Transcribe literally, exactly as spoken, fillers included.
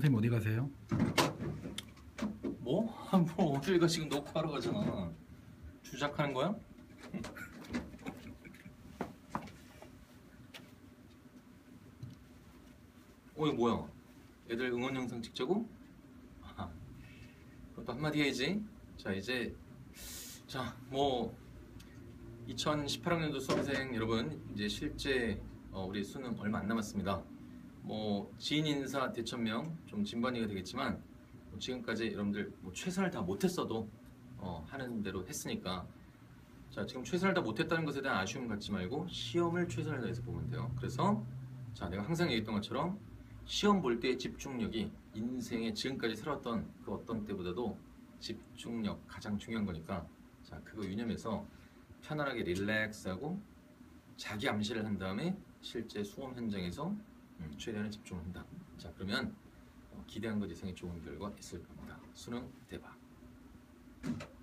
선생님 어디 가세요? 뭐? 뭐 어딜 가 지금 녹화하러 가잖아. 주작하는 거야? 어 이거 뭐야? 애들 응원 영상 찍자고? 아, 그것도 한마디 해야지. 자 이제 자뭐 이천십팔 학년도 수험생 여러분 이제 실제 어, 우리 수능 얼마 안 남았습니다. 뭐 지인 인사 대천명 좀 진반이가 되겠지만 뭐 지금까지 여러분들 뭐 최선을 다 못했어도 어, 하는 대로 했으니까 자 지금 최선을 다 못했다는 것에 대한 아쉬움 갖지 말고 시험을 최선을 다해서 보면 돼요. 그래서 자 내가 항상 얘기했던 것처럼 시험 볼 때의 집중력이 인생에 지금까지 살았던 그 어떤 때보다도 집중력 가장 중요한 거니까 자 그거 유념해서 편안하게 릴렉스하고 자기 암시를 한 다음에 실제 수험 현장에서 음, 최대한의 집중을 한다. 자 그러면 어, 기대한 것 이상의 좋은 결과 있을 겁니다. 수능 대박.